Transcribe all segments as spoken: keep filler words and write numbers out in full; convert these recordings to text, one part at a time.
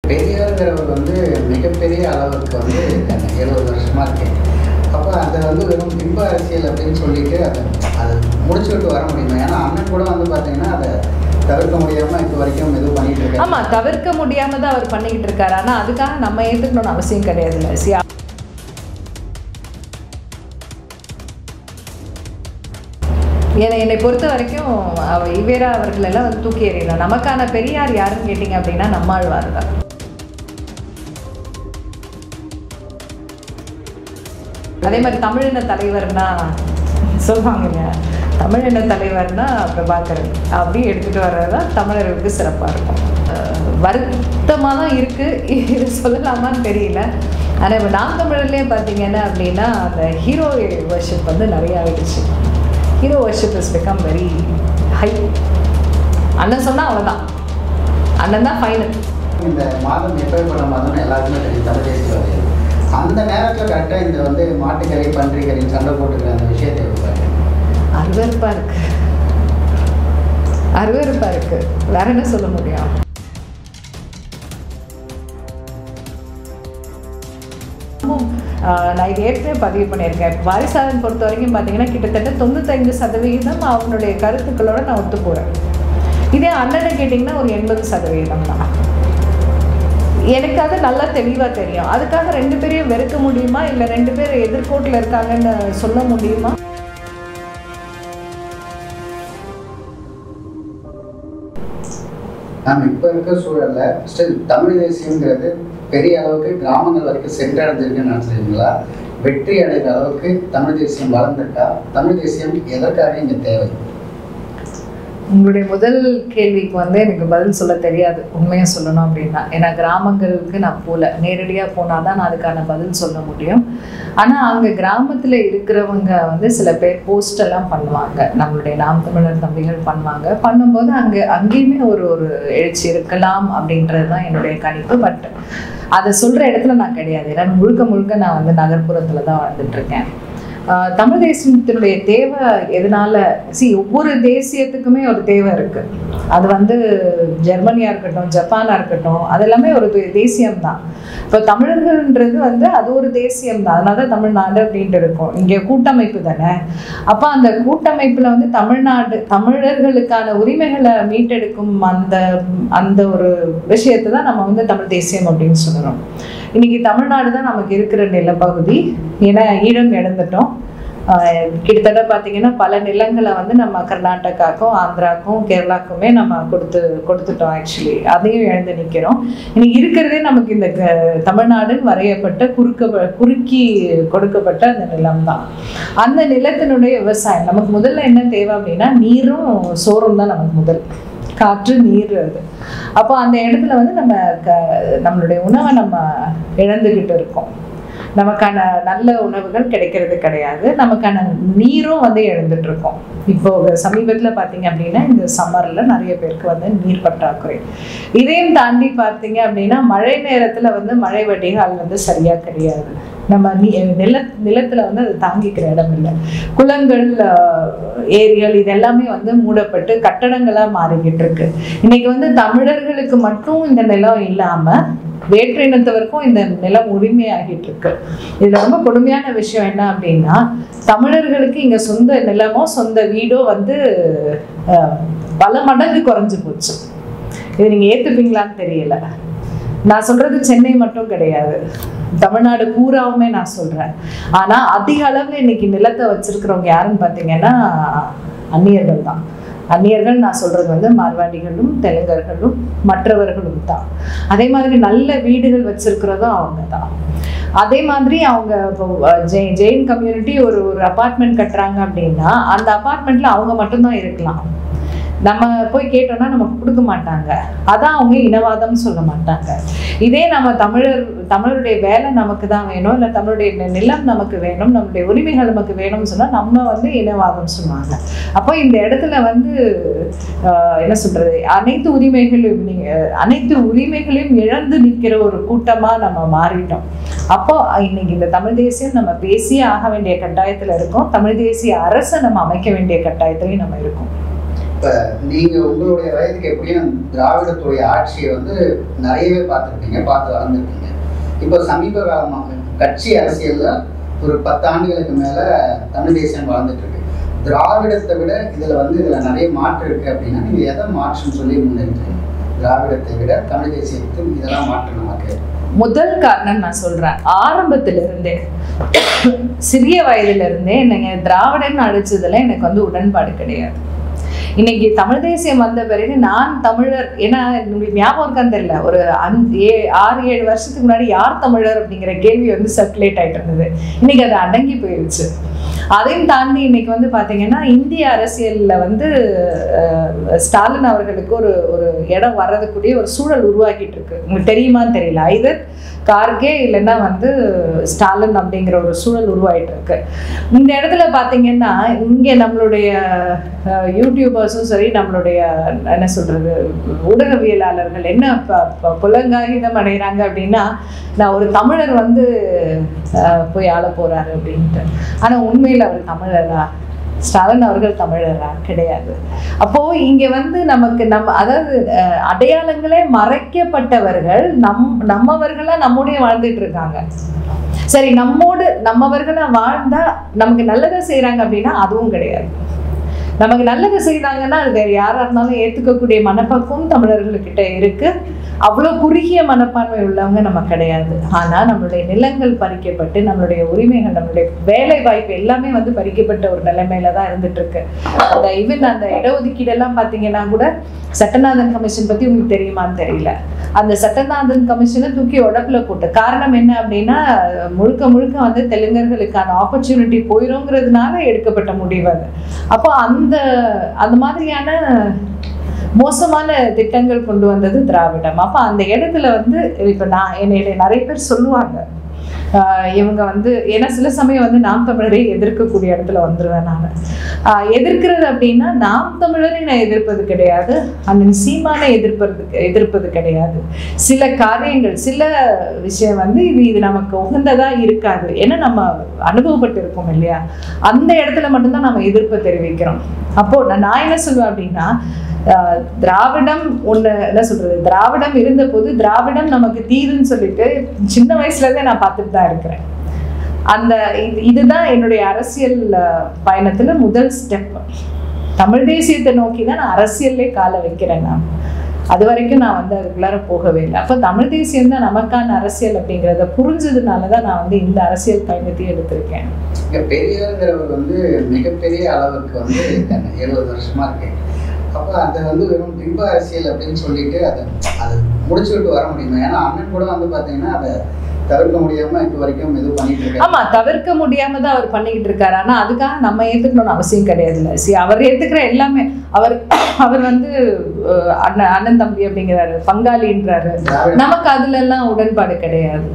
பெரியார்ங்கிறவர் வந்து மிகப்பெரிய அளவுக்கு வந்து எழுபது வருஷமாக இருக்கு. அப்போ அதை வந்து வெறும் பிம்ப அரசியல் அப்படின்னு சொல்லிட்டு அதை அதை முடிச்சுக்கிட்டு வர முடியுமா? ஏன்னா அண்ணன் கூட வந்து பார்த்தீங்கன்னா அதை தவிர்க்க முடியாமல் இப்போ வரைக்கும் எதுவும் பண்ணிட்டு இருக்காரு. ஆமாம், தவிர்க்க முடியாமல் தான் அவர் பண்ணிக்கிட்டு இருக்காரு. ஆனால் அதுக்காக நம்ம ஏற்றுக்கணும்னு அவசியம் கிடையாதுல்ல. சி என்னை என்னை பொறுத்த வரைக்கும் ஈவேரா அவர்களெல்லாம் வந்து தூக்கி எறியலாம். நமக்கான பெரியார் யாருன்னு கேட்டிங்க அப்படின்னா நம்மாழ்வார் தான். அதே மாதிரி தமிழின தலைவர்னா சொல்லுவாங்கங்க, தமிழின தலைவர்னா பிரபாகரன் அப்படி எடுத்துகிட்டு வர்றது தான் தமிழர்களுக்கு சிறப்பாக இருக்கும். வருத்தமாக தான் இருக்குது, இது சொல்லலாமான்னு தெரியல. ஆனால் இப்போ நாம் தமிழர்லேயே பார்த்தீங்கன்னா அப்படின்னா அந்த ஹீரோ வர்ஷிப் வந்து நிறையா ஆகிடுச்சு. Hero worship is become very high. அண்ணன் சொன்னால் அவ்வளோதான், அண்ணன் தான் ஃபைனல். இந்த மாதம் எப்பேற்பட்ட மாதம்னு எல்லாருக்குமே தெரியும், தமிழ் தேசிய வரையில். அந்த நேரத்தில் கரெக்டாக இந்த வந்து மாட்டுக்கறி பன்றிக்கறி சண்டை போட்டுக்கிற அந்த விஷயத்தை இருப்பாங்க. அருவருப்பாக இருக்குது, அருவருப்பாக இருக்குது, வேற என்ன சொல்ல முடியும்? நான் இது ஏற்கனவே பதிவு பண்ணியிருக்கேன். வாரிசாதன் பொறுத்த வரைக்கும் பார்த்தீங்கன்னா கிட்டத்தட்ட தொண்ணூத்தைந்து சதவீதம் அவனுடைய கருத்துக்களோட நான் ஒத்து போகிறேன். இதே அண்ணனை கேட்டிங்கன்னா ஒரு எண்பது சதவீதம் தான். எனக்கு அது நல்லா தெளிவாக தெரியும். அதுக்காக ரெண்டு பேரையும் வெறுக்க முடியுமா, இல்லை ரெண்டு பேர் எதிர்கோட்டில் இருக்காங்கன்னு சொல்ல முடியுமா? நாம் இப்போ இருக்க சூழலில் ஸ்டில் தமிழ் தேசியங்கிறது பெரிய அளவுக்கு கிராமங்கள் வரைக்கும் சென்றடைஞ்சிருக்குன்னு நினச்சிருக்கீங்களா? வெற்றி அடைகிற அளவுக்கு தமிழ் தேசியம் வளர்ந்துருக்கா? தமிழ் தேசியம் எதற்காக இங்கே தேவை? உங்களுடைய முதல் கேள்விக்கு வந்து எனக்கு பதில் சொல்ல தெரியாது, உண்மையாக சொல்லணும் அப்படின்னா. ஏன்னா கிராமங்களுக்கு நான் போகல, நேரடியாக போனால் தான் நான் அதுக்கான பதில் சொல்ல முடியும். ஆனால் அங்கே கிராமத்தில் இருக்கிறவங்க வந்து சில பேர் போஸ்டெல்லாம் பண்ணுவாங்க, நம்மளுடைய நாம் தமிழர் தம்பிகள் பண்ணுவாங்க. பண்ணும்போது அங்கே அங்கேயுமே ஒரு ஒரு எழுச்சி இருக்கலாம் அப்படின்றது தான் என்னுடைய கணிப்பு. பட் அதை சொல்கிற இடத்துல நான் கிடையாது, ஏன்னா முழுக்க முழுக்க நான் வந்து நகர்ப்புறத்தில் தான் வாழ்ந்துட்டுருக்கேன். தமிழ் தேசியத்தினுடைய தேவை எதனால, சி ஒவ்வொரு தேசியத்துக்குமே ஒரு தேவை இருக்கு. அது வந்து ஜெர்மனியா இருக்கட்டும், ஜப்பானா இருக்கட்டும், அது எல்லாமே ஒரு தேசியம்தான். இப்போ தமிழர்கள்ன்றது வந்து அது ஒரு தேசியம் தான். அதனால தான் தமிழ்நாடு அப்படின்ட்டு இருக்கும். இங்கே கூட்டமைப்பு தானே. அப்போ அந்த கூட்டமைப்புல வந்து தமிழ்நாடு தமிழர்களுக்கான உரிமைகளை மீட்டெடுக்கும் அந்த அந்த ஒரு விஷயத்தை தான் நம்ம வந்து தமிழ் தேசியம் அப்படின்னு சொல்கிறோம். இன்னைக்கு தமிழ்நாடு தான் நமக்கு இருக்கிற நிலப்பகுதி. ஏன்னா ஈழம் இழந்துட்டோம். கிட்டத்தட்ட பார்த்தீங்கன்னா பல நிலங்களை வந்து நம்ம கர்நாடகாவுக்கும் ஆந்திராவுக்கும் கேரளாவுக்குமே நம்ம கொடுத்து கொடுத்துட்டோம். ஆக்சுவலி அதையும் இழந்து நிற்கிறோம். இன்னைக்கு இருக்கிறதே நமக்கு இந்த தமிழ்நாடுன்னு வரையப்பட்ட குறுக்க குறுக்கி கொடுக்கப்பட்ட அந்த நிலம் தான். அந்த நிலத்தினுடைய விவசாயம் நமக்கு முதல்ல என்ன தேவை அப்படின்னா நீரும் சோறும் தான் நமக்கு முதல். காற்று நீர் அது. அப்போ அந்த இடத்துல வந்து நம்ம க நம்மளுடைய உணவை நம்ம இழந்துக்கிட்டு இருக்கோம். நமக்கான நல்ல உணவுகள் கிடைக்கிறது கிடையாது. நமக்கான நீரும் வந்து இழந்துட்டு இருக்கோம். இப்போ சமீபத்தில் பார்த்தீங்க அப்படின்னா இந்த சம்மரில் நிறைய பேருக்கு வந்து நீர் பற்றாக்குறை. இதையும் தாண்டி பார்த்தீங்க அப்படின்னா மழை நேரத்தில் வந்து மழை வடிகால் வந்து சரியாக கிடையாது. நம்ம நீ நில நிலத்தில் வந்து அது தாங்கிக்கிற இடம் இல்லை. குளங்கள், ஏரிகள் இது எல்லாமே வந்து மூடப்பட்டு கட்டடங்களாக மாறிக்கிட்டு இருக்கு. இன்னைக்கு வந்து தமிழர்களுக்கு மட்டும் இந்த நிலம் இல்லாமல் வேற்று இனத்தவருக்கும் இந்த நிலம் உரிமையாகிட்டு இருக்கு. இதுல ரொம்ப கொடுமையான விஷயம் என்ன அப்படின்னா, தமிழர்களுக்கு இங்க சொந்த நிலமோ சொந்த வீடோ வந்து பல மடங்கு குறைஞ்சு போச்சு. இது நீங்க ஏத்துப்பீங்களான்னு தெரியல. நான் சொல்றது சென்னை மட்டும் கிடையாது, தமிழ்நாடு பூராவுமே நான் சொல்றேன். ஆனா அதிக அளவுல இன்னைக்கு நிலத்தை வச்சிருக்கிறவங்க யாருன்னு பார்த்தீங்கன்னா அந்நியர்கள் தான். அந்நியர்கள் நான் சொல்றது வந்து மார்வாடிகளும் தெலுங்கர்களும் மற்றவர்களும் தான். அதே மாதிரி நல்ல வீடுகள் வச்சிருக்கிறதும் அவங்க தான். அதே மாதிரி அவங்க இப்போ ஜெயின் ஜெயின் கம்யூனிட்டி ஒரு ஒரு அப்பார்ட்மெண்ட் கட்டுறாங்க அப்படின்னா அந்த அப்பார்ட்மெண்ட்ல அவங்க மட்டும்தான் இருக்கலாம். நம்ம போய் கேட்டோம்னா நமக்கு கொடுக்க மாட்டாங்க. அதான் அவங்க இனவாதம் சொல்ல மாட்டாங்க. இதே நம்ம தமிழர் தமிழருடைய வேலை நமக்கு தான் வேணும், இல்லை தமிழுடைய நிலம் நமக்கு வேணும், நம்மளுடைய உரிமைகள் நமக்கு வேணும்னு சொன்னால் நம்ம வந்து இனவாதம் சொல்லுவாங்க. அப்போ இந்த இடத்துல வந்து என்ன சொல்றது, அனைத்து உரிமைகளையும் அனைத்து உரிமைகளையும் இழந்து நிற்கிற ஒரு கூட்டமாக நம்ம மாறிட்டோம். அப்போ இன்னைக்கு இந்த தமிழ் தேசியம் நம்ம பேசியே ஆக வேண்டிய கட்டாயத்தில் இருக்கோம். தமிழ் தேசிய அரசை நம்ம அமைக்க வேண்டிய கட்டாயத்திலையும் நம்ம இருக்கோம். இப்போ நீங்கள் உங்களுடைய வயதுக்கு எப்படியும் திராவிடத்துடைய ஆட்சியை வந்து நிறையவே பார்த்துருப்பீங்க, பார்த்து வளர்ந்துருக்கீங்க. இப்போ சமீப காலமாக கட்சி அரசியலில் ஒரு பத்தாண்டுகளுக்கு மேலே தமிழ் தேசியம் வளர்ந்துட்டு இருக்கு. திராவிடத்தை விட இதில் வந்து இதில் நிறைய மாற்றம் இருக்குது அப்படின்னா நீங்கள் எதை மாற்றுன்னு சொல்லி முன்னெடுக்கிறீங்க? திராவிடத்தை விட தமிழ் தேசியத்துக்கு இதெல்லாம் மாற்றம் நமக்கு முதல் காரணம் நான் சொல்றேன். ஆரம்பத்துல இருந்தே சிறிய வயதுல இருந்தே நீங்க திராவிடன் அழைச்சதுல எனக்கு வந்து உடன்பாடு கிடையாது. இன்னைக்கு தமிழ் தேசியம் வந்த பிறகு நான் தமிழர், ஏன்னா உங்களுக்கு ஞாபகம் இருக்கான்னு தெரியல, ஒரு அஞ்சு ஏ ஆறு ஏழு வருஷத்துக்கு முன்னாடி யார் தமிழர் அப்படிங்கிற கேள்வி வந்து சர்க்குலேட் ஆகிட்டு இருந்தது. இன்னைக்கு அது அடங்கி போயிடுச்சு. அதையும் தாண்டி இன்னைக்கு வந்து பார்த்தீங்கன்னா இந்திய அரசியலில் வந்து ஸ்டாலின் அவர்களுக்கு ஒரு ஒரு இடம் வர்றதுக்குரிய ஒரு சூழல் உருவாக்கிட்டு இருக்கு. உங்களுக்கு தெரியுமான்னு தெரியல, ஐதர் கார்கே இல்லைன்னா வந்து ஸ்டாலின் அப்படிங்கிற ஒரு சூழல் உருவாகிட்டு இருக்கு. இந்த இடத்துல பார்த்தீங்கன்னா இங்கே நம்மளுடைய யூடியூபர்ஸும் சரி, நம்மளுடைய என்ன சொல்றது ஊடகவியலாளர்கள் என்ன புலங்காகிதம் அடைகிறாங்க அப்படின்னா, நான் ஒரு தமிழர் வந்து போய் ஆள போறாரு அப்படின்ட்டு. ஆனால் உண்மையில் அவர் தமிழரா? ஸ்டாலின் அவர்கள் தமிழரா? கிடையாது. அப்போ இங்க வந்து நமக்கு நம்ம அதாவது அடையாளங்களே மறைக்கப்பட்டவர்கள் நம் நம்மவர்களா நம்மோடய வாழ்ந்துட்டு இருக்காங்க. சரி, நம்மோடு நம்மவர்களா வாழ்ந்தா நமக்கு நல்லதை செய்யறாங்க அப்படின்னா அதுவும் கிடையாது. நமக்கு நல்லது செய்தாங்கன்னா அது வேறு யாராக இருந்தாலும் ஏற்றுக்கக்கூடிய மனப்பக்குவம் தமிழர்கள்கிட்ட இருக்கு. அவ்வளோ குறுகிய மனப்பான்மை உள்ளவங்க நம்ம கிடையாது. ஆனால் நம்மளுடைய நிலங்கள் பறிக்கப்பட்டு நம்மளுடைய உரிமைகள், நம்மளுடைய வேலை வாய்ப்பு எல்லாமே வந்து பறிக்கப்பட்ட ஒரு நிலைமையில தான் இருந்துட்டு இருக்கு. அந்த ஈவன் அந்த இடஒதுக்கீடெல்லாம் பார்த்தீங்கன்னா கூட சட்டநாதன் கமிஷன் பற்றி உங்களுக்கு தெரியுமான்னு தெரியல. அந்த சட்டநாதன் கமிஷனை தூக்கி உடப்புல போட்டு காரணம் என்ன அப்படின்னா, முழுக்க முழுக்க வந்து தெலுங்கர்களுக்கான ஆப்பர்ச்சுனிட்டி போயிருங்கிறதுனால எடுக்கப்பட்ட முடிவு அது. அப்போ அந்த அந்த மாதிரியான மோசமான திட்டங்கள் கொண்டு வந்தது திராவிடம். அப்போ அந்த இடத்துல வந்து இப்போ நான் என்னை நிறைய பேர் சொல்லுவாங்க, இவங்க வந்து ஏன்னா சில சமயம் வந்து நாம் தமிழரை எதிர்க்கக்கூடிய இடத்துல வந்துடுவேன் நான். எதிர்க்கிறது அப்படின்னா நாம் தமிழரை நான் எதிர்ப்பது கிடையாது, அண்ணன் சீமானை எதிர்ப்பது எதிர்ப்பது கிடையாது. சில காரியங்கள் சில விஷயம் வந்து இது இது நமக்கு உகந்ததா இருக்காது, ஏன்னா நம்ம அனுபவப்பட்டு இருக்கோம் இல்லையா, அந்த இடத்துல மட்டும்தான் நம்ம எதிர்ப்பு தெரிவிக்கிறோம். அப்போ நான் என்ன சொல்லுவேன் அப்படின்னா, திராவிடம் ஒன்று என்ன சொல்றது, திராவிடம் இருந்த போது திராவிடம் நமக்கு தீதுன்னு சொல்லிட்டு சின்ன வயசுலதே நான் பார்த்துட்டு தான் இருக்கிறேன். அந்த இதுதான் என்னுடைய அரசியல் பயணத்துல முதல் ஸ்டெப். தமிழ் தேசியத்தை நோக்கி தான் நான் அரசியல்லே காலை வைக்கிறேன். நான் அது வரைக்கும் நான் வந்து அதுக்குள்ளார போகவே இல்லை. அப்போ தமிழ் தேசியம் தான் நமக்கான அரசியல் அப்படிங்கிறத புரிஞ்சதுனால தான் நான் வந்து இந்த அரசியல் பயணத்தையும் எடுத்திருக்கேன். பெரியாருங்கிறவர் வந்து மிகப்பெரிய அளவுக்கு வந்து எழுபது வருஷமா இருக்கு. அப்போ அதை வந்து வெறும் பிம்ப அரசியல் அப்படின்னு சொல்லிட்டு அதை அதை முடிச்சுக்கிட்டு வர முடியுமா? ஏன்னா அண்ணன் கூட வந்து பார்த்தீங்கன்னா அதை தவிர்க்க முடியாம இப்போ வரைக்கும் இது பண்ணிட்டு இருக்காரு. ஆமா, தவிர்க்க முடியாம தான் அவர் பண்ணிக்கிட்டு இருக்காரு. ஆனா அதுக்காக நம்ம ஏத்துக்கணும்னு அவசியம் கிடையாது. இல்லை சி அவர் ஏத்துக்கிற எல்லாமே அவர் அவர் வந்து அண்ணன் அண்ணன் தம்பி அப்படிங்கிறாரு, பங்காளின்றாரு. நமக்கு அதுல எல்லாம் உடன்பாடு கிடையாது.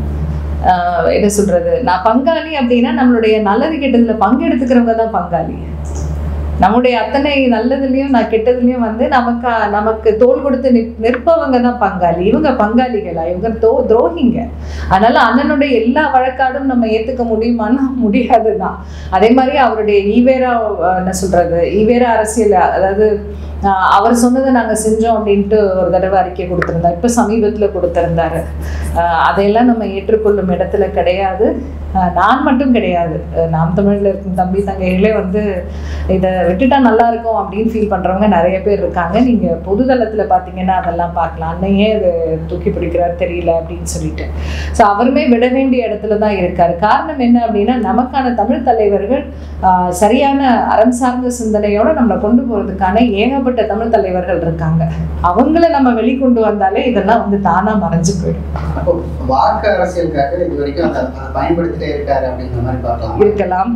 ஆஹ் என்ன சொல்றது, நான் பங்காளி அப்படின்னா நம்மளுடைய நல்லது கெட்டதுல பங்கெடுத்துக்கிறவங்க தான் பங்காளி. நம்முடைய அத்தனை நல்லதுலயும் நான் கெட்டதுலயும் வந்து நமக்கு நமக்கு தோல் கொடுத்து நிற்பவங்க தான் பங்காளி. இவங்க பங்காளிகளா? இவங்க தோ துரோகிங்க. அதனால அண்ணனுடைய எல்லா வழக்காடும் நம்ம ஏத்துக்க முடியுமான்னா முடியாதுதான். அதே மாதிரி அவருடைய ஈவேரா என்ன சொல்றது ஈவேரா அரசியல், அதாவது அவர் சொன்னதை நாங்கள் செஞ்சோம் அப்படின்ட்டு ஒரு தடவை அறிக்கை கொடுத்துருந்தார், இப்போ சமீபத்தில் கொடுத்துருந்தாரு. அதையெல்லாம் நம்ம ஏற்றுக்கொள்ளும் இடத்துல கிடையாது. நான் மட்டும் கிடையாது, நாம் தமிழில் இருக்கும் தம்பி தங்கைகளே வந்து இதை விட்டுட்டா நல்லா இருக்கும் அப்படின்னு ஃபீல் பண்ணுறவங்க நிறைய பேர் இருக்காங்க. நீங்கள் பொதுதளத்தில் பார்த்தீங்கன்னா அதெல்லாம் பார்க்கலாம். அன்னையே அது தூக்கி பிடிக்கிறார் தெரியல அப்படின்னு சொல்லிட்டு. ஸோ அவருமே விட வேண்டிய இடத்துல தான் இருக்கார். காரணம் என்ன அப்படின்னா, நமக்கான தமிழ் தலைவர்கள் சரியான அறம் சார்ந்த சிந்தனையோட நம்மளை கொண்டு போகிறதுக்கான ஏகப்பட்ட தமிழ் தலைவர்கள் இருக்காங்க. அவங்கள நம்ம வெளிக்கொண்டு வந்தாலே இதெல்லாம் வந்து தானா மறைஞ்சு போயிடும். வாக்கு அரசியலுக்காக இது வரைக்கும் அதை பயன்படுத்திட்டே இருக்காரு அப்படிங்கிற மாதிரி பார்க்கலாம். இருக்கலாம்,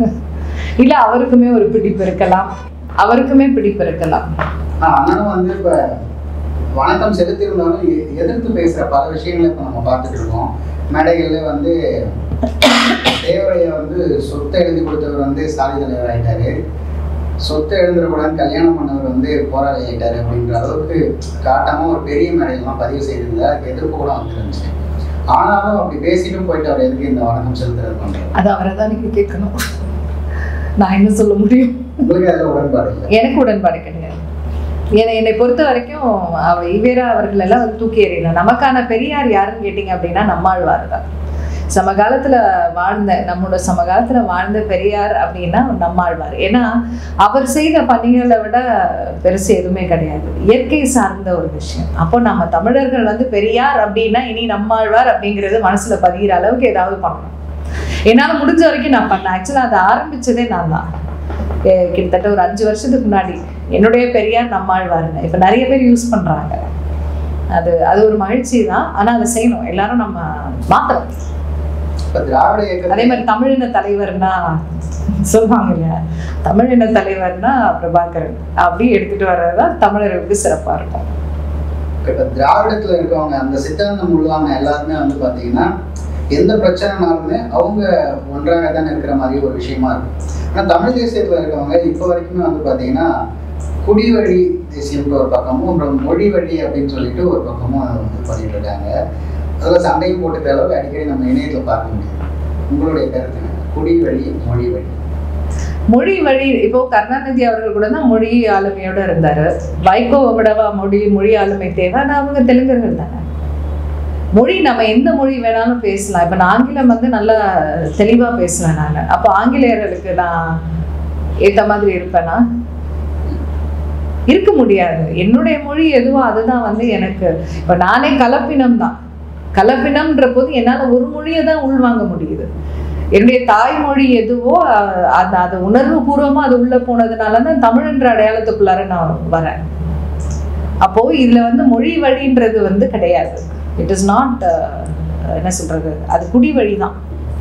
இல்ல அவருக்குமே ஒரு பிடிப்பு இருக்கலாம், அவருக்குமே பிடிப்பு இருக்கலாம். அண்ணனும் வந்து இப்ப வணக்கம் செலுத்திருந்தாலும் எதிர்த்து பேசுற பல விஷயங்களை இப்ப நம்ம பார்த்துட்டு இருக்கோம். மேடைகள்ல வந்து தேவரைய வந்து சொத்தை எழுதி கொடுத்தவர் வந்து சாதி தலைவர் ஆயிட்டாரு, சொத்தை எழுந்துடக்கூடாது கல்யாணம் பண்ணவர் வந்து போராளி ஆகிட்டாரு அப்படின்ற அளவுக்கு காட்டாம ஒரு பெரிய மேடையெல்லாம் பதிவு செய்திருந்தா அதுக்கு எதிர்ப்பு கூட வந்துருந்துச்சு. ஆனாலும் அப்படி பேசிட்டும் போயிட்டு அவர் எதுக்கு இந்த வணக்கம் செலுத்துறது பண்றாரு? அது அவரை தான் நீங்க கேட்கணும். நான் என்ன சொல்ல முடியும்? உங்களுக்கு அதுல உடன்பாடு இல்லை? எனக்கு உடன்பாடு கிடையாது. என்னை என்னை பொறுத்த வரைக்கும் அவ ஈவேரா அவர்கள் எல்லாம் வந்து தூக்கி எறியணும். நமக்கான பெரியார் யாருன்னு கேட்டிங்க அப்படின்னா நம்மாழ்வார் தான். சமகாலத்தில் வாழ்ந்த நம்மளோட சமகாலத்தில் வாழ்ந்த பெரியார் அப்படின்னா நம்மாழ்வார். ஏன்னா அவர் செய்த பணிகளை விட பெருசு எதுவுமே கிடையாது, இயற்கை சார்ந்த ஒரு விஷயம். அப்போ நம்ம தமிழர்கள் வந்து பெரியார் அப்படின்னா இனி நம்மாழ்வார் அப்படிங்கிறது மனசுல பதிகிற அளவுக்கு ஏதாவது பண்ணணும். என்னால் முடிஞ்ச வரைக்கும் நான் பண்ணேன். ஆக்சுவலாக அதை ஆரம்பிச்சதே நான் தான். கிட்டத்தட்ட ஒரு அஞ்சு வருஷத்துக்கு முன்னாடி என்னுடைய பெரியார் நம்மாழ்வாருன்னு இப்போ நிறைய பேர் யூஸ் பண்றாங்க. அது அது ஒரு மகிழ்ச்சி தான். ஆனால் அதை செய்யணும், எல்லாரும் நம்ம மாற்றணும். அதே மாதிரி தமிழின தலைவர்னா சொல்லுவாங்க இல்லையா, தமிழின தலைவர்னா பிரபாகரன் அப்படி எடுத்துட்டு வர்றதுதான் தமிழர்களுக்கு சிறப்பா இருக்கும். இப்போ திராவிடத்துல இருக்கவங்க அந்த சித்தாந்தம் உள்ளவங்க எல்லாருமே வந்து பாத்தீங்கன்னா எந்த பிரச்சனைனாலுமே அவங்க ஒன்றாக தானே இருக்கிற மாதிரி ஒரு விஷயமா இருக்கும். ஆனால் தமிழ் தேசியத்துல இருக்கவங்க இப்போ வரைக்குமே வந்து பாத்தீங்கன்னா குடிவழி தேசியம்ன்ற ஒரு பக்கமும் அப்புறம் மொழி வழி அப்படின்னு சொல்லிட்டு ஒரு பக்கமும் வந்து பண்ணிட்டு இருக்காங்க. அதில் சண்டையும் போட்டு அளவு அடிக்கடி நம்ம இணையத்தில் பார்க்க முடியும். உங்களுடைய கருத்து குடி வழி மொழி வழி? மொழி வழி இப்போ கருணாநிதி அவர்கள் கூட தான் மொழி ஆளுமையோட இருந்தாரு. வைகோ விடவா மொழி மொழி ஆளுமை தேவை? ஆனால் அவங்க தெலுங்கர்கள் தானே. மொழி நம்ம எந்த மொழி வேணாலும் பேசலாம். இப்போ நான் ஆங்கிலம் வந்து நல்லா தெளிவாக பேசுவேன் நான். அப்போ ஆங்கிலேயர்களுக்கு நான் ஏற்ற மாதிரி இருப்பேனா? இருக்க முடியாது. என்னுடைய மொழி எதுவோ அதுதான் வந்து எனக்கு. இப்போ நானே கலப்பினம் தான். கலப்பினம்ன்ற போது என்னால் ஒரு மொழியை தான் உள்வாங்க முடியுது. என்னுடைய தாய்மொழி எதுவோ அது அது உணர்வு பூர்வமாக அது உள்ளே போனதுனால தான் தமிழ்ன்ற அடையாளத்துக்குள்ளார நான் வரேன். அப்போ இதில் வந்து மொழி வழின்றது வந்து கிடையாது. இட் இஸ் நாட் என்ன சொல்றது, அது குடி வழி தான்.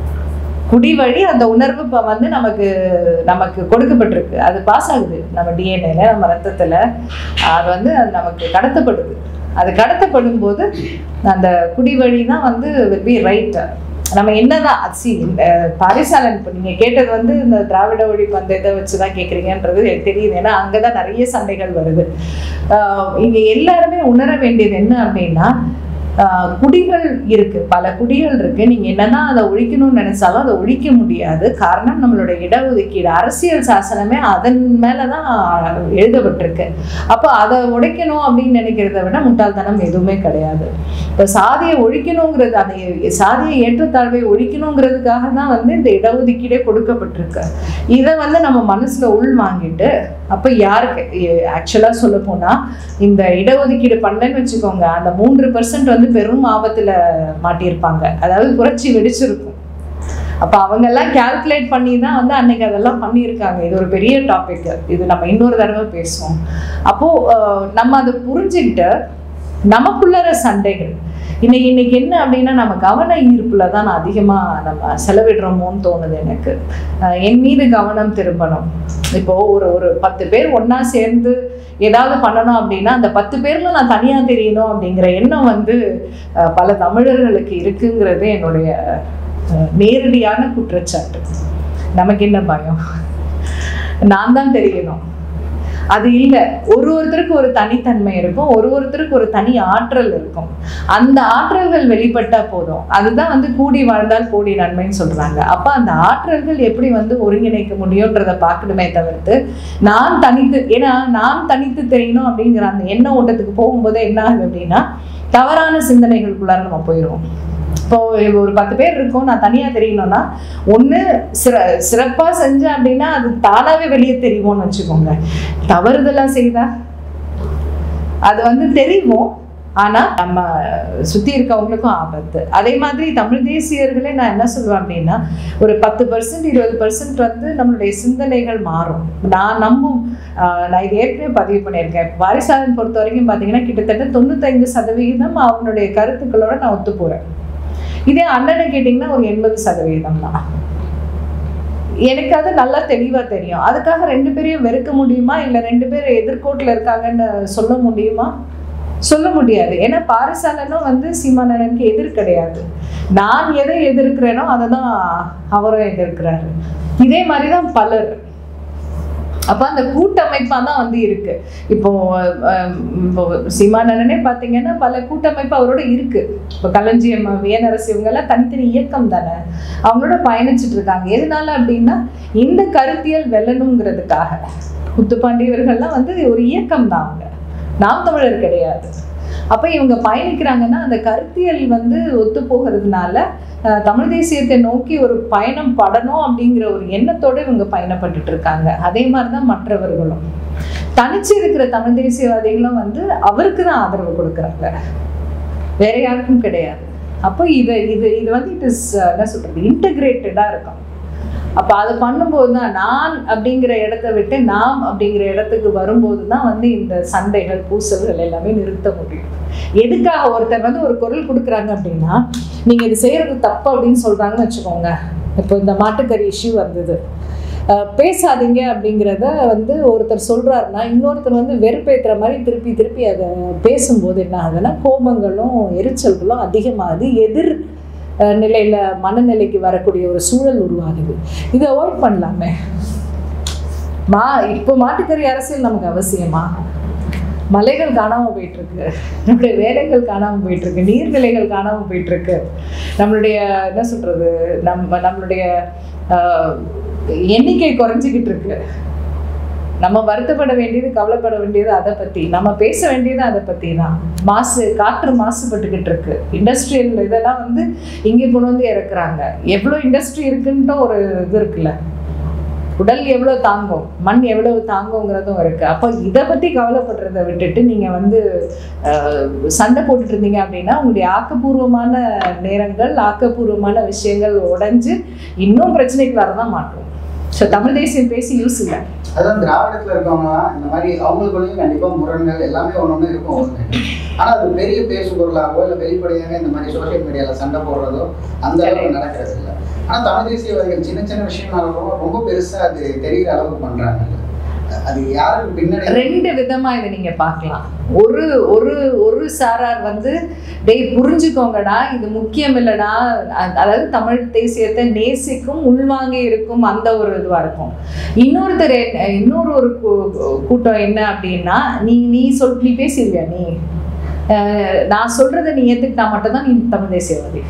குடி வழி அந்த உணர்வு இப்போ வந்து நமக்கு நமக்கு கொடுக்கப்பட்டிருக்கு. அது பாஸ் ஆகுது நம்ம டிஎன்ஏல, நம்ம ரத்தத்தில். அது வந்து அது நமக்கு கடத்தப்படுது. அது கடத்தப்படும் போது அந்த குடி வழி தான் வந்து will be right. நம்ம என்னதான் சி பாரிசாலன் இப்போ நீங்கள் கேட்டது வந்து இந்த திராவிட ஒழிப்பு அந்த இதை வச்சு தான் கேட்குறீங்கன்றது எனக்கு தெரியுது. ஏன்னா அங்கே தான் நிறைய சண்டைகள் வருது. இங்கே எல்லாருமே உணர வேண்டியது என்ன அப்படின்னா, குடிகள் இருக்கு, பல குடிகள் இருக்கு. நீங்க என்னதான் அதை ஒழிக்கணும்னு நினைச்சாலும் அதை ஒழிக்க முடியாது. காரணம் நம்மளுடைய இடஒதுக்கீடு, அரசியல் சாசனமே அதன் மேலதான் எழுதப்பட்டிருக்கு. அப்போ அதை உடைக்கணும் அப்படின்னு நினைக்கிறத விட முட்டாள்தனம் எதுவுமே கிடையாது. இப்போ சாதியை ஒழிக்கணுங்கிறது, அந்த சாதியை ஏற்றத்தாழ்வை ஒழிக்கணுங்கிறதுக்காக தான் வந்து இந்த இடஒதுக்கீடே கொடுக்கப்பட்டிருக்கு. இதை வந்து நம்ம மனசுல உள் வாங்கிட்டு அப்போ யாருக்கு ஆக்சுவலா சொல்ல போனா இந்த இடஒதுக்கீடு பண்ணலன்னு வச்சுக்கோங்க, அந்த மூன்று பர்சன்ட் வந்து பெரும் ஆபத்துல மாட்டியிருப்பாங்க. அதாவது புரட்சி வெடிச்சிருக்கும். அப்ப அவங்க எல்லாம் கால்குலேட் பண்ணி தான் வந்து அன்னைக்கு அதெல்லாம் பண்ணியிருக்காங்க. இது ஒரு பெரிய டாபிக், இது நம்ம இன்னொரு தடவை பேசுவோம். அப்போ நம்ம அதை புரிஞ்சுக்கிட்டு நமக்குள்ளற சண்டைகள் இன்னைக்கு இன்னைக்கு என்ன அப்படின்னா, நம்ம கவன ஈர்ப்புல தான் நான் அதிகமா நம்ம செலவிடுறோமோன்னு தோணுது எனக்கு. என் மீது கவனம் திரும்பணும். இப்போ ஒரு ஒரு பத்து பேர் ஒன்னா சேர்ந்து ஏதாவது பண்ணணும் அப்படின்னா அந்த பத்து பேர்ல நான் தனியா தெரியணும் அப்படிங்கிற எண்ணம் வந்து பல தமிழர்களுக்கு இருக்குங்கிறது என்னுடைய நேரடியான குற்றச்சாட்டு. நமக்கு என்ன பயம், நான் தான் தெரியணும். அது இல்லை. ஒரு ஒருத்தருக்கு ஒரு தனித்தன்மை இருக்கும், ஒரு ஒருத்தருக்கு ஒரு தனி ஆற்றல் இருக்கும். அந்த ஆற்றல்கள் வெளிப்பட்டா போதும். அதுதான் வந்து கூடி வாழ்ந்தால் கூடி நன்மைன்னு சொல்றாங்க. அப்ப அந்த ஆற்றல்கள் எப்படி வந்து ஒருங்கிணைக்க முடியும்ன்றதை பார்க்கணுமே தவிர்த்து நான் தனித்து, ஏன்னா நான் தனித்து தெரியணும் அப்படிங்கிற அந்த எண்ண ஓட்டத்துக்கு போகும்போது என்ன ஆகுது அப்படின்னா தவறான சிந்தனைகளுக்குள்ளார நம்ம போயிடுவோம். இப்போ ஒரு பத்து பேர் இருக்கும், நான் தனியா தெரியணும்னா ஒண்ணு சிற சிறப்பா செஞ்சேன் அப்படின்னா அது தானாவே வெளியே தெரியுமோன்னு வச்சுக்கோங்க. தவறுதலா செய்தா அது வந்து தெரியும், ஆனா நம்ம சுத்தி இருக்கவங்களுக்கும் ஆபத்து. அதே மாதிரி தமிழ் தேசியர்களே நான் என்ன சொல்லுவேன் அப்படின்னா, ஒரு பத்து பர்சன்ட் இருபது பர்சன்ட் வந்து நம்மளுடைய சிந்தனைகள் மாறும். நான் நம்பும் நான் இது ஏற்கனவே பதிவு பண்ணியிருக்கேன். வாரிசாலன் பொறுத்த வரைக்கும் பார்த்தீங்கன்னா கிட்டத்தட்ட தொண்ணூத்தைந்து சதவிகிதம் அவனுடைய கருத்துக்களோட நான் ஒத்து போறேன். இதே அண்ணனை கேட்டிங்கன்னா ஒரு எண்பது சதவீதம் தான். எனக்கு அது நல்லா தெளிவாக தெரியும். அதுக்காக ரெண்டு பேரையும் வெறுக்க முடியுமா, இல்லை ரெண்டு பேர் எதிர்கோட்டில் இருக்காங்கன்னு சொல்ல முடியுமா? சொல்ல முடியாது. ஏன்னா பாரிசாலனும் வந்து சீமானனுக்கு எதிர் கிடையாது. நான் எதை எதிர்க்கிறேனோ அதை தான் அவரும் எதிர்க்கிறாரு. இதே மாதிரி தான் பலர். அப்போ அந்த கூட்டமைப்பாக தான் வந்து இருக்கு. இப்போ இப்போ சீமானனே பார்த்தீங்கன்னா பல கூட்டமைப்பு அவரோட இருக்கு. இப்போ களஞ்சியம், வியனரசு, இவங்கெல்லாம் தனித்தனி இயக்கம் தானே, அவங்களோட பயணிச்சுட்டு இருக்காங்க. எதனால அப்படின்னா இந்த கருத்தியல் வெல்லணுங்கிறதுக்காக. முத்துப்பாண்டியவர்கள்லாம் வந்து ஒரு இயக்கம் தான். அவங்க நாம் தமிழர் கிடையாது. அப்போ இவங்க பயணிக்கிறாங்கன்னா அந்த கருத்தியல் வந்து ஒத்து போகிறதுனால தமிழ் தேசியத்தை நோக்கி ஒரு பயணம் படணும் அப்படிங்கிற ஒரு எண்ணத்தோடு இவங்க பயணப்பட்டுட்டு இருக்காங்க. அதே மாதிரி தான் மற்றவர்களும் தனிச்சு இருக்கிற தமிழ் தேசியவாதிகளும் வந்து அவருக்கு தான் ஆதரவு கொடுக்குறாங்க, வேற யாருக்கும் கிடையாது. அப்போ இது இது இது வந்து இட் இஸ் என்ன சொல்றது இன்டகிரேட்டடாக இருக்கும். அப்போ அதை பண்ணும்போது தான் நான் அப்படிங்கிற இடத்த விட்டு நாம் அப்படிங்கிற இடத்துக்கு வரும்போது தான் வந்து இந்த சண்டைகள் பூசல்கள் எல்லாமே நிறுத்த முடியும். எதுக்காக ஒருத்தர் வந்து ஒரு குரல் கொடுக்குறாங்க அப்படின்னா, நீங்கள் இது செய்கிறது தப்பு அப்படின்னு சொல்கிறாங்கன்னு வச்சுக்கோங்க. இப்போ இந்த மாட்டுக்கறி இஷ்யூ வந்தது, பேசாதீங்க அப்படிங்கிறத வந்து ஒருத்தர் சொல்கிறாருன்னா இன்னொருத்தர் வந்து வெறுப்பேற்றுற மாதிரி திருப்பி திருப்பி அதை பேசும்போது என்ன ஆகுதுன்னா கோபங்களும் எரிச்சல்களும் அதிகமாகுது, எதிர் நிலையில் மனநிலைக்கு வரக்கூடிய ஒரு சூழல் உருவாகுது. இதை அவாய்ட் பண்ணலாமே. மா இப்போ மாட்டுக்கறி அரசியல் நமக்கு அவசியமா? மலைகள் காணாமல் போயிட்டுருக்கு, நம்மளுடைய வேலைகள் காணாமல் போயிட்டுருக்கு, நீர்நிலைகள் காணாமல் போயிட்டுருக்கு, நம்மளுடைய என்ன சொல்கிறது நம்ம நம்மளுடைய எண்ணிக்கை குறைஞ்சிக்கிட்டு இருக்கு. நம்ம வருத்தப்பட வேண்டியது கவலைப்பட வேண்டியது அதை பற்றி, நம்ம பேச வேண்டியது அதை பற்றி தான். மாசு காற்று மாசுபட்டுக்கிட்டு இருக்கு. இண்டஸ்ட்ரியல் இதெல்லாம் வந்து இங்கே கொண்டு வந்து இறக்குறாங்க. எவ்வளோ இண்டஸ்ட்ரி இருக்குன்ட்டு ஒரு இது இருக்குல்ல, உடல் எவ்வளோ தாங்கும், மண் எவ்வளவு தாங்குங்கிறதும் இருக்குது. அப்போ இதை பற்றி கவலைப்படுறதை விட்டுட்டு நீங்கள் வந்து சண்டை போட்டுட்டு இருந்தீங்க அப்படின்னா உங்களுடைய ஆக்கப்பூர்வமான நேரங்கள் ஆக்கப்பூர்வமான விஷயங்கள் உடைஞ்சு இன்னும் பிரச்சனைக்கு வரதான் மாட்டோம். ஸோ தமிழ் தேசியம் பேசி யூஸ் இல்லை. அதான் திராவிடத்தில் இருக்கவங்க இந்த மாதிரி அவங்களுக்குள்ளேயும் கண்டிப்பாக முரண்கள் எல்லாமே ஒன்று ஒன்று இருக்கும் ஒன்று. ஆனால் அது பெரிய பேசு பொருளாகவோ இல்லை வெளிப்படையாக இந்த மாதிரி சோசியல் மீடியாவில் சண்டை போடுறதோ அந்த அளவுக்கு நடக்கிறது இல்லை. ஆனால் தமிழ் தேசியவாதிகள் சின்ன சின்ன விஷயம்னாலும் ரொம்ப பெருசாக அது தெரிகிற அளவுக்கு பண்ணுறாங்க. அது யாருக்கு பின்னாடி ரெண்டு விதமாக இதை நீங்கள் பார்க்கலாம். ஒரு ஒரு ஒரு சாரார் வந்து டேய் புரிஞ்சுக்கோங்கடா, இது முக்கியம் இல்லைடா, அதாவது தமிழ் தேசியத்தை நேசிக்கும் உள்வாங்கி இருக்கும் அந்த ஒரு இதுவாக இருக்கும். இன்னொருத்தர் இன்னொரு ஒரு கூட்டம் என்ன அப்படின்னா, நீ நீ சொல் நீ பேசிடுவியா, நீ நான் சொல்றதை நீ ஏற்றுக்கிட்டா மட்டும்தான் நீ தமிழ் தேசியவாதி,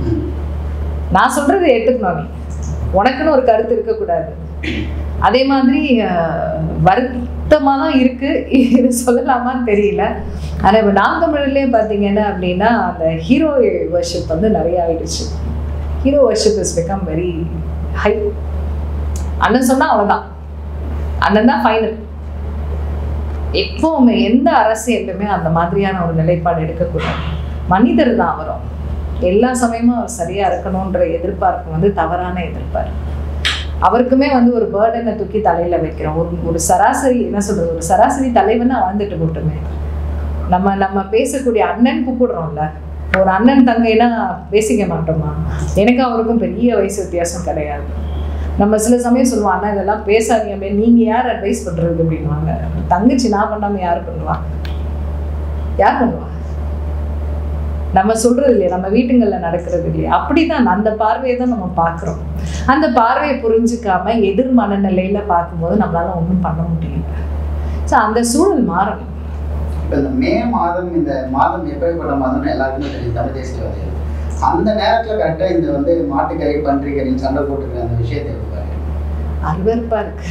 நான் சொல்றதை ஏற்றுக்கணும், நீ உனக்குன்னு ஒரு கருத்து இருக்கக்கூடாது. அதே மாதிரி வருத்தமாக தான் இருக்குது, இது சொல்லலாமான்னு தெரியல. ஆனால் இப்போ நாம் தமிழ்லேயே பார்த்தீங்கன்னா அப்படின்னா அந்த ஹீரோ வர்ஷிப் வந்து நிறைய ஆகிடுச்சு. Hero worship is become very high. அண்ணன் சொன்னால் அவ்வளோதான், அண்ணன் தான் ஃபைனல். எப்போவுமே எந்த அரசியலுமே அந்த மாதிரியான ஒரு நிலைப்பாடு எடுக்கக்கூடாது. மனிதர் தான் வரும், எல்லா சமயமும் அவர் சரியாக இருக்கணுன்ற எதிர்பார்ப்பு வந்து தவறான எதிர்பார்ப்பு. அவருக்குமே வந்து ஒரு பேர்டனை தூக்கி தலையில் வைக்கிறோம். ஒரு ஒரு சராசரி என்ன சொல்கிறது, ஒரு சராசரி தலைவனை வாழ்ந்துட்டு போட்டுமே. நம்ம நம்ம பேசக்கூடிய அண்ணன் கூப்பிடுறோம்ல, ஒரு அண்ணன் தங்கைனா பேசிக்க மாட்டோமா? எனக்கு அவருக்கும் பெரிய வயசு வித்தியாசம் கிடையாது. நம்ம சில சமயம் சொல்லுவோம், அண்ணா இதெல்லாம் பேசாதீங்க அப்படின்னு. நீங்கள் யார் அட்வைஸ் பண்ணுறது அப்படின்வாங்க. தங்கச்சி நான் பண்ணாமல் யார் பண்ணுவா? யார் பண்ணுவா? நம்ம சொல்றது இல்லையா, நம்ம வீட்டுங்களில் நடக்கிறது இல்லையா? அப்படிதான் அந்த பார்வையை தான் நம்ம பார்க்குறோம். அந்த பார்வையை புரிஞ்சுக்காம எதிர் மனநிலையில பார்க்கும்போது நம்மளால ஒன்றும் பண்ண முடியல. ஸோ அந்த சூழல் மாறணும். இப்போ இந்த மே மாதம், இந்த மாதம் எப்படிப்பட்ட மாதம்னு எல்லாருக்குமே தெரியும் தமிழ் தேசியவாதிகள். அந்த நேரத்தில் கரெக்டாக இந்த வந்து மாட்டுக்கறி பன்றிக்கறி சண்டை போட்டுக்கிற அந்த விஷயத்தை இருப்பாரு. அருவருப்பா இருக்கு,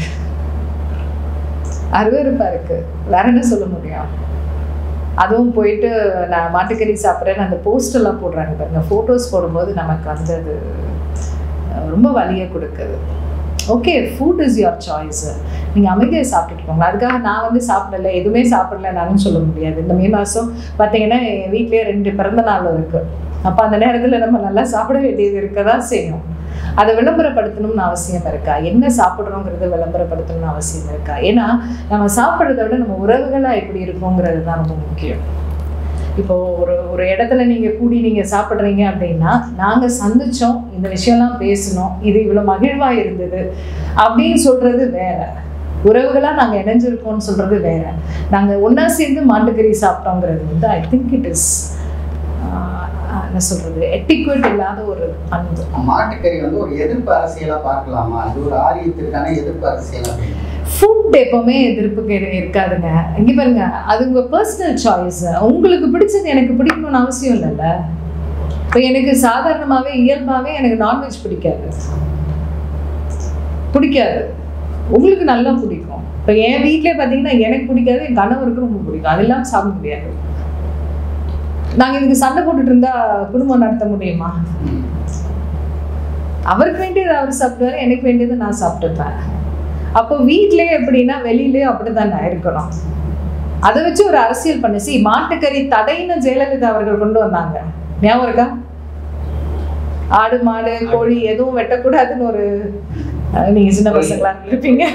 அருவருப்பா இருக்கு, வேற என்ன சொல்ல முடியும்? அதுவும் போயிட்டு நான் மாட்டுக்கறி சாப்பிட்றேன்னு அந்த போஸ்டெல்லாம் போடுறாங்க பாருங்க, ஃபோட்டோஸ் போடும்போது நமக்கு வந்து அது ரொம்ப வலியை கொடுக்குது. Okay, food is your choice, நீங்கள் அமைதியாக சாப்பிட்டுட்டு போங்க. அதுக்காக நான் வந்து சாப்பிடல, எதுவுமே சாப்பிடல நானும் சொல்ல முடியாது. இந்த மே மாதம் பார்த்தீங்கன்னா என் வீட்லேயே ரெண்டு பிறந்த நாள் இருக்குது. அப்போ அந்த நேரத்தில் நம்ம நல்லா சாப்பிட வேண்டியது இருக்க தான் செய்யும். அதை விளம்பரப்படுத்தணும்னு அவசியம் இருக்கா? என்ன சாப்பிட்றோங்கிறத விளம்பரப்படுத்தணும்னு அவசியம் இருக்கா? ஏன்னா நம்ம சாப்பிட்றத விட நம்ம உறவுகளாக எப்படி இருக்கோங்கிறது தான் ரொம்ப முக்கியம். இப்போ ஒரு ஒரு இடத்துல நீங்கள் கூடி நீங்கள் சாப்பிட்றீங்க அப்படின்னா, நாங்கள் சந்தித்தோம், இந்த விஷயம்லாம் பேசணும், இது இவ்வளோ மகிழ்வாக இருந்தது அப்படின்னு சொல்கிறது வேற. உறவுகளாக நாங்கள் இணைஞ்சிருக்கோம்னு சொல்கிறது வேற. நாங்கள் ஒன்றா சேர்ந்து மாட்டுக்கறி சாப்பிட்டோங்கிறது வந்து ஐ திங்க் இட் இஸ் என்ன சொல்றது, எட்டிக்வேட் இல்லாத ஒரு அன்பு. மாட்டுக்கறி வந்து ஒரு எதிர்ப்பு அரசியலா பார்க்கலாமா? அது ஒரு ஆரியத்திற்கான எதிர்ப்பு அரசியல். ஃபுட் எப்பவுமே எதிர்ப்புக்கு இருக்காதுங்க. இங்க பாருங்க, அது உங்க பர்சனல் சாய்ஸ். உங்களுக்கு பிடிச்சது எனக்கு பிடிக்கணும்னு அவசியம் இல்லைல்ல. இப்போ எனக்கு சாதாரணமாகவே இயல்பாகவே எனக்கு நான்வெஜ் பிடிக்காது பிடிக்காது உங்களுக்கு நல்லா பிடிக்கும். இப்போ என் வீட்டிலே பார்த்தீங்கன்னா எனக்கு பிடிக்காது, என் கணவருக்கு ரொம்ப பிடிக்கும். அதெல்லாம் சாப்பிட முடியாது. நாங்கள் இதுக்கு சண்டை போட்டுட்டு இருந்தா குடும்பம் நடத்த முடியுமா? அவருக்கு வேண்டியது அவர் சாப்பிடுவாரு, எனக்கு வேண்டியது நான் சாப்பிட்டுப்பேன். அப்போ வீட்லயே எப்படின்னா வெளியிலேயே அப்படித்தானே இருக்கணும். அதை வச்சு ஒரு அரசியல் பண்ணி சி மாட்டுக்கறி தடைன்னு ஜெயலலிதா அவர்கள் கொண்டு வந்தாங்க, ஞாபகம் இருக்கா? ஆடு மாடு கோழி எதுவும் வெட்டக்கூடாதுன்னு ஒரு, நீங்க சின்ன பசங்களா இருப்பீங்க,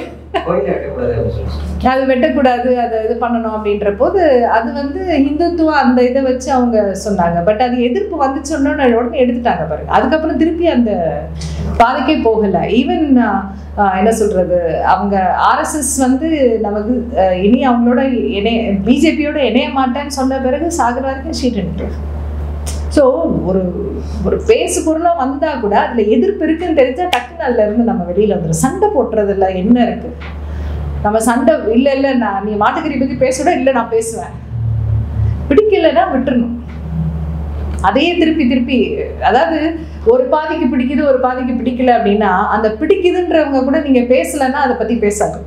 அது வெட்டக்கூடாது, அதை இது பண்ணணும் அப்படின்ற போது அது வந்து இந்துத்துவ அந்த இதை வச்சு அவங்க சொன்னாங்க. பட் அது எதிர்ப்பு வந்து சொன்னோன்னு உடனே எடுத்துட்டாங்க பாருங்க. அதுக்கப்புறம் திருப்பி அந்த பாதைக்கே போகலை. ஈவன் என்ன சொல்றது, அவங்க ஆர்எஸ்எஸ் வந்து நமக்கு இனி அவங்களோட இணைய பிஜேபியோட இணைய மாட்டேன்னு சொன்ன பிறகு சாகர வரைக்கும் ஷீட். ஸோ ஒரு ஒரு பேசு பொருளாக வந்தால் கூட அதில் எதிர்ப்பு இருக்குன்னு தெரிஞ்சால் டக்குன்னு அதில் இருந்து நம்ம வெளியில் வந்துடும். சண்டை போட்டுறதில்ல என்ன இருக்குது, நம்ம சண்டை இல்லை இல்லை நான் நீ மாட்டுக்கறி பற்றி பேசக்கூட இல்லை நான் பேசுவேன், பிடிக்கலைன்னா விட்டுறணும். அதையே திருப்பி திருப்பி, அதாவது ஒரு பாதிக்கு பிடிக்குது ஒரு பாதிக்கு பிடிக்கல அப்படின்னா அந்த பிடிக்குதுன்றவங்க கூட நீங்கள் பேசலைன்னா அதை பற்றி பேசாது.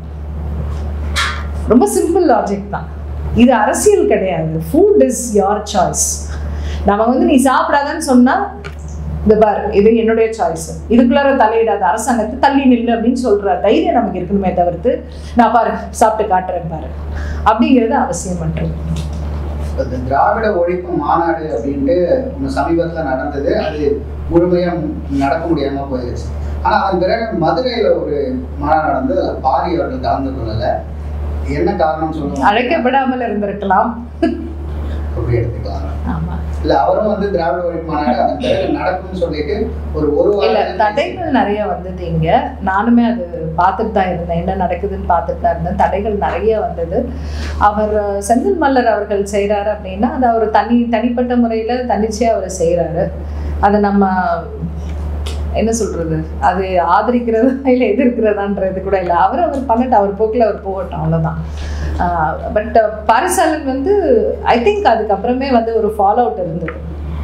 ரொம்ப சிம்பிள் லாஜிக் தான் இது, அரசியல் கிடையாது. Food is your choice. நம்ம வந்து நீ சாப்பிடாதன்னு சொன்னா இந்த பார் இது என்னுடைய சாய்ஸ், இதுக்குள்ளார தலையிடாத, அரசாங்கத்தை தள்ளி நில்லு அப்படின்னு சொல்ற தைரியம் நமக்கு இருக்கணுமே தவிர்த்து நான் பாரு சாப்பிட்டு காட்டுறேன் பாரு அப்படிங்கிறது அவசியம் பண்றது. இந்த திராவிட ஒழிப்பு மாநாடு அப்படின்ட்டு சமீபத்தில் நடந்தது, அது முழுமையா நடக்க முடியாம போயிடுச்சு. ஆனா அதன் பிறகு மதுரையில ஒரு மாநாடு நடந்து அதில் பாரி அவர்கள் கலந்து கொள்ளல. என்ன காரணம் சொல்லுவாங்க? அழைக்கப்படாமல் இருந்திருக்கலாம், அப்படி எடுத்துக்கலாம். ஆமா இல்ல அவரும் வந்து திராவிட ஒழிப்பு மாநாடு அதன் பிறகு நடக்கும்னு சொல்லிட்டு ஒரு ஒரு வாரம் தடைகள் நிறைய வந்தது. இங்க நானுமே அது பார்த்துட்டு தான் இருந்தேன், என்ன நடக்குதுன்னு பார்த்துட்டு தான் இருந்தேன். தடைகள் நிறைய வந்தது. அவர் செந்தில் மல்லர் அவர்கள் செய்யறாரு அப்படின்னா அது அவர் தனி தனிப்பட்ட முறையில தன்னிச்சையா அவர் செய்யறாரு. அதை நம்ம என்ன சொல்றது, அது ஆதரிக்கிறதா இல்லை எதிர்க்கிறதான்றது கூட இல்லை. அவர் அவர் பண்ணட்டும், அவர் போக்கில் அவர் போகட்டும், அவ்வளோதான். பட் பாரிசாலன் வந்து ஐ திங்க் அதுக்கப்புறமே வந்து ஒரு ஃபாலோ அவுட் இருந்தது.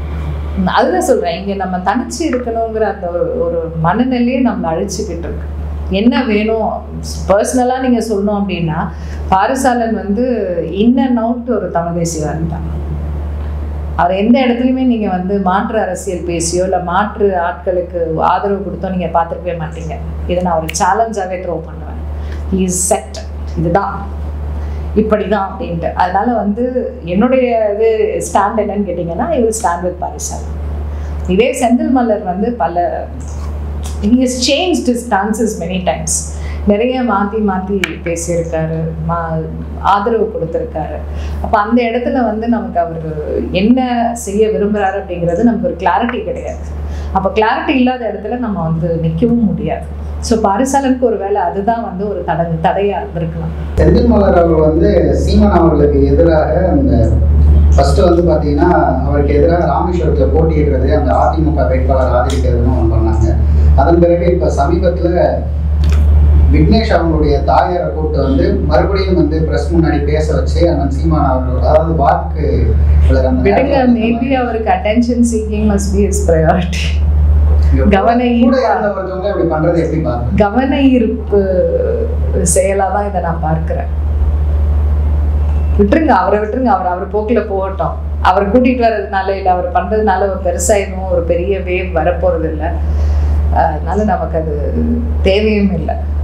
அதுதான் சொல்கிறேன், இங்கே நம்ம தனிச்சு இருக்கணுங்கிற அந்த ஒரு ஒரு மனநிலையே நம்ம அழிச்சுக்கிட்டு இருக்கு. என்ன வேணும் பர்சனலாக நீங்கள் சொல்லணும் அப்படின்னா பாரிசாலன் வந்து இன் அண்ட் அவுட் ஒரு தமிழ் தேசியவாக இருந்தாங்க. அவர் எந்த இடத்துலையுமே நீங்கள் வந்து மாற்று அரசியல் பேசியோ இல்லை மாற்று ஆட்களுக்கு ஆதரவு கொடுத்தோ நீங்கள் பார்த்துருக்கவே மாட்டீங்க. இதை நான் ஒரு சேலஞ்சாகவே த்ரோ பண்ணுவேன். ஹி இஸ் செட், இதுதான் இப்படி தான் அப்படின்ட்டு. அதனால வந்து என்னுடைய இது ஸ்டாண்ட் என்னன்னு கேட்டிங்கன்னா I will stand with Paarisalan. இதே செந்தில் மல்லர் வந்து பல he has changed his stances many times. நிறைய மாற்றி மாற்றி பேசியிருக்காரு, மா ஆதரவு கொடுத்துருக்காரு. அப்போ அந்த இடத்துல வந்து நமக்கு அவர் என்ன செய்ய விரும்புகிறாரு அப்படிங்கிறது நமக்கு ஒரு கிளாரிட்டி கிடையாது. அப்போ கிளாரிட்டி இல்லாத இடத்துல நம்ம வந்து நிற்கவும் முடியாது. ஸோ பாரிசாலனுக்கு ஒரு வேலை அதுதான் வந்து ஒரு தடை தடையாக இருந்திருக்கலாம். செந்தில் மல்லர் அவர் வந்து சீமான் அவர்களுக்கு எதிராக அந்த ஃபர்ஸ்ட் வந்து பார்த்தீங்கன்னா அவருக்கு எதிராக ராமேஸ்வரத்தில் போட்டியிடுறது, அந்த அதிமுக வேட்பாளர் ஆதரிக்கிறதுன்னு ஒன்று பண்ணாங்க. அதன் பிறகு இப்போ சமீபத்தில் விக்னேஷ் அவங்களுடைய தாயாரை கூப்பிட்டு வந்து மறுபடியும் வந்து பிரஸ் முன்னாடி பேச வச்சு அண்ணன் சீமான் அவர்கள் அதாவது வாக்கு விடுங்க, மேபி அவருக்கு attention seeking must be his priority. கவன ஈர்ப்பு கவன ஈர்ப்பு செயலாக தான் இதை நான் பார்க்கிறேன். விட்டுருங்க, அவரை விட்டுருங்க, அவர் அவர் போக்கில் போகட்டும். அவர் கூட்டிகிட்டு வர்றதுனால இல்லை அவர் பண்ணுறதுனால ஒரு பெருசாக இன்னும் ஒரு பெரிய வேவ் வரப்போகிறது இல்லை. அதனால நமக்கு அது தேவையும் இல்லை.